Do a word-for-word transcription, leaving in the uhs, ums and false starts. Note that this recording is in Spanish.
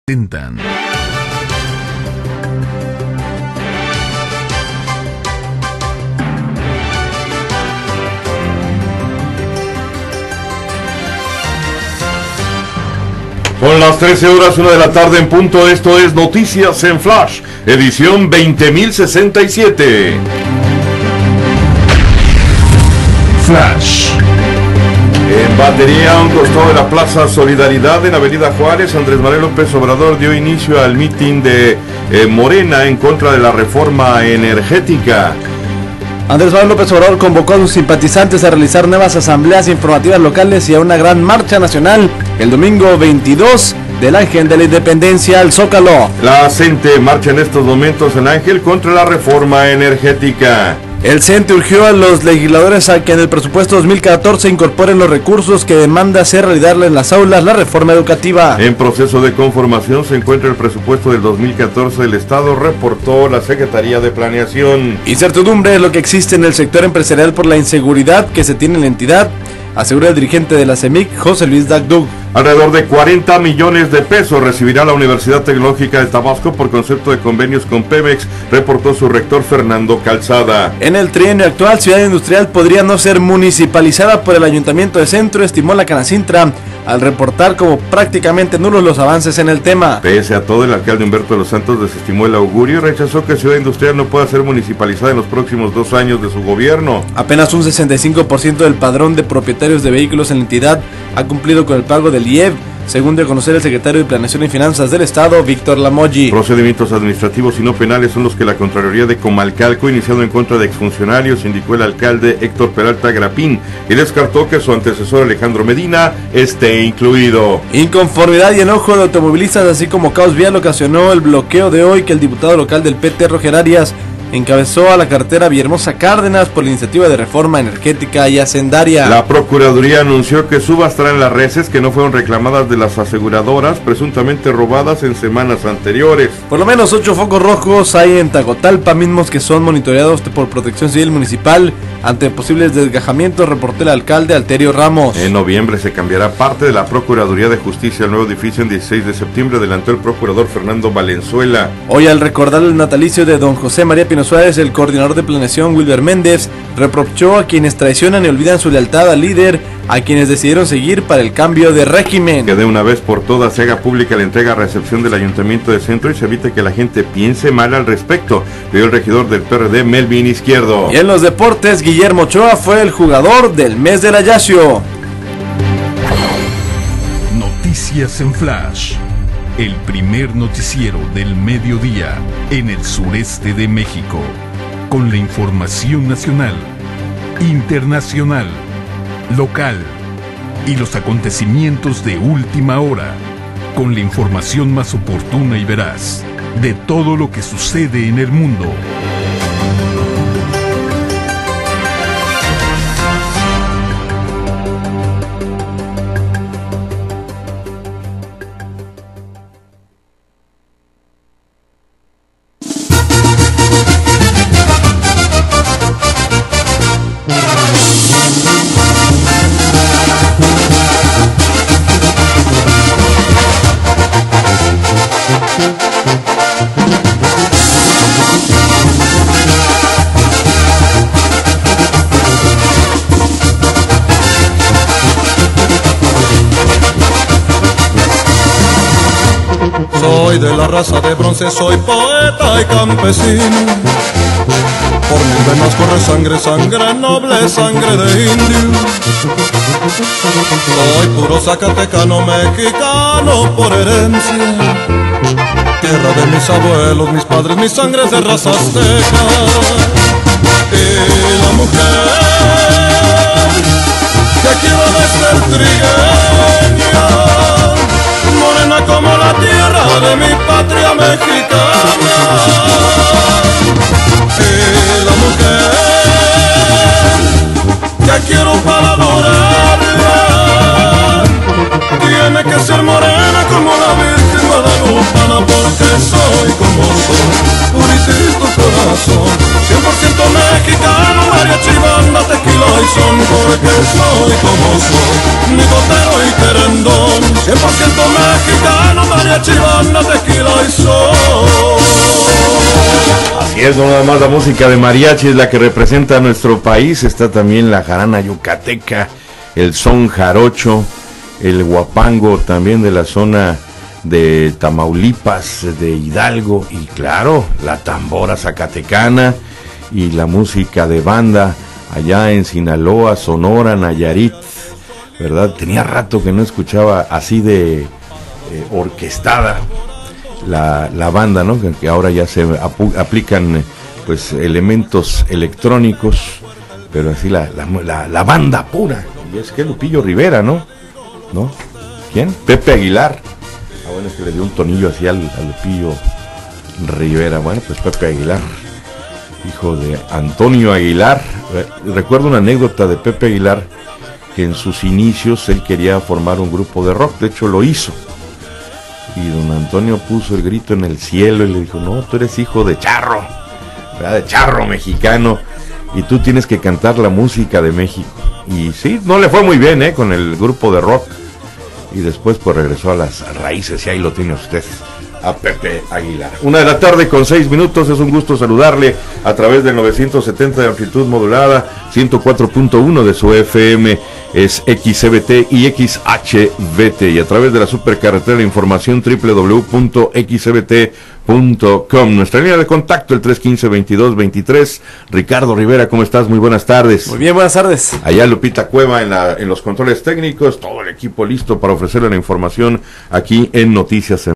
Intentan. Son las trece horas, una de la tarde en punto. Esto es Noticias en Flash, edición veinte mil sesenta y siete. Flash. En Batería, a un costado de la Plaza Solidaridad en Avenida Juárez, Andrés Manuel López Obrador dio inicio al mitin de eh, Morena en contra de la reforma energética. Andrés Manuel López Obrador convocó a sus simpatizantes a realizar nuevas asambleas informativas locales y a una gran marcha nacional el domingo veintidós del Ángel de la Independencia al Zócalo. La CENTE marcha en estos momentos en Ángel contra la reforma energética. El CENTE urgió a los legisladores a que en el presupuesto dos mil catorce incorporen los recursos que demanda hacer realidad en las aulas la reforma educativa. En proceso de conformación se encuentra el presupuesto del dos mil catorce del Estado, reportó la Secretaría de Planeación. Incertidumbre es lo que existe en el sector empresarial por la inseguridad que se tiene en la entidad, asegura el dirigente de la CEMIC, José Luis Dagdug. Alrededor de cuarenta millones de pesos recibirá la Universidad Tecnológica de Tabasco por concepto de convenios con Pemex, reportó su rector Fernando Calzada. En el trienio actual, Ciudad Industrial podría no ser municipalizada por el Ayuntamiento de Centro, estimó la Canacintra, al reportar como prácticamente nulos los avances en el tema. Pese a todo, el alcalde Humberto de los Santos desestimó el augurio y rechazó que Ciudad Industrial no pueda ser municipalizada en los próximos dos años de su gobierno. Apenas un sesenta y cinco por ciento del padrón de propietarios de vehículos en la entidad ha cumplido con el pago del I E V, según dio a conocer el secretario de Planeación y Finanzas del Estado, Víctor Lamoyi. Procedimientos administrativos y no penales son los que la Contraloría de Comalcalco ha iniciado en contra de exfuncionarios, indicó el alcalde Héctor Peralta Grapín, y descartó que su antecesor Alejandro Medina esté incluido. Inconformidad y enojo de automovilistas, así como caos vial, ocasionó el bloqueo de hoy que el diputado local del P T, Roger Arias, encabezó a la cartera Villahermosa Cárdenas por la iniciativa de reforma energética y hacendaria. La Procuraduría anunció que subastarán las reses que no fueron reclamadas de las aseguradoras, presuntamente robadas en semanas anteriores. Por lo menos ocho focos rojos hay en Tacotalpa, mismos que son monitoreados por Protección Civil Municipal ante posibles desgajamientos, reportó el alcalde Alterio Ramos. En noviembre se cambiará parte de la Procuraduría de Justicia al nuevo edificio en dieciséis de septiembre, adelantó el procurador Fernando Valenzuela. Hoy, al recordar el natalicio de don José María Pino Suárez, el coordinador de planeación Wilber Méndez reprochó a quienes traicionan y olvidan su lealtad al líder, a quienes decidieron seguir para el cambio de régimen. Que de una vez por todas se haga pública la entrega a recepción del Ayuntamiento de Centro y se evite que la gente piense mal al respecto, pidió el regidor del P R D, Melvin Izquierdo. Y en los deportes, Guillermo Ochoa fue el jugador del mes del Ayaccio. Noticias en Flash, el primer noticiero del mediodía en el sureste de México, con la información nacional, internacional, local y los acontecimientos de última hora, con la información más oportuna y veraz de todo lo que sucede en el mundo. Soy de la raza de bronce, soy poeta y campesino. Por mis venas corre sangre, sangre noble, sangre de indio. Soy puro zacatecano, mexicano por herencia. Tierra de mis abuelos, mis padres, mi sangre es de raza azteca. Y la mujer que quiero de ser trigueña, morena como la tierra de mi patria mexicana. Y la mujer que quiero para adorarla tiene que ser morena como la Virgen Guadalupana, porque soy como soy, puritito corazón, cien por ciento mexicano, mariachi, banda, tequila, y son, porque soy como soy, nicotero y querendón, cien por ciento mexicano, mariachi, banda, tequila y sol. Así es, no nada más la música de mariachi es la que representa a nuestro país, está también la jarana yucateca, el son jarocho, el guapango también de la zona de Tamaulipas, de Hidalgo, y claro, la tambora zacatecana y la música de banda allá en Sinaloa, Sonora, Nayarit, ¿verdad? Tenía rato que no escuchaba así de eh, orquestada la, la banda, ¿no? Que, que ahora ya se apu- aplican pues elementos electrónicos, pero así la, la, la, la banda pura. Y es que Lupillo Rivera, ¿no? ¿No? ¿Quién? Pepe Aguilar. Ah, bueno, es que le dio un tonillo así al, al Lupillo Rivera. Bueno, pues Pepe Aguilar, hijo de Antonio Aguilar. Recuerdo una anécdota de Pepe Aguilar, que en sus inicios él quería formar un grupo de rock, de hecho lo hizo. Y don Antonio puso el grito en el cielo y le dijo, no, tú eres hijo de charro, ¿verdad? De charro mexicano, y tú tienes que cantar la música de México. Y sí, no le fue muy bien, ¿eh? Con el grupo de rock. Y después pues regresó a las raíces y ahí lo tiene usted, a Pepe Aguilar. Una de la tarde con seis minutos, es un gusto saludarle a través del novecientos setenta de amplitud modulada, ciento cuatro punto uno de su F M, es X C B T y X H B T, y a través de la supercarretera de información doble u doble u doble u punto x c b t punto com. Nuestra línea de contacto, el tres uno cinco, veintidós veintitrés. Ricardo Rivera, ¿cómo estás? Muy buenas tardes. Muy bien, buenas tardes. Allá Lupita Cueva en, la, en los controles técnicos, todo el equipo listo para ofrecerle la información aquí en Noticias